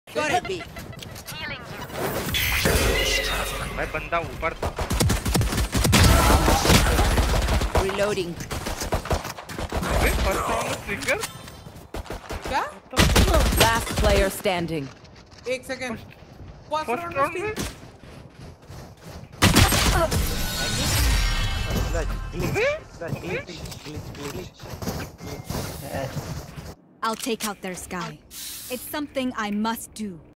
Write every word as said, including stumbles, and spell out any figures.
Got it, B. भाई बंदा ऊपर था। Reloading. अरे first round में trigger? क्या? Last player standing. एक second. First round में? I'll take out their sky. It's something I must do.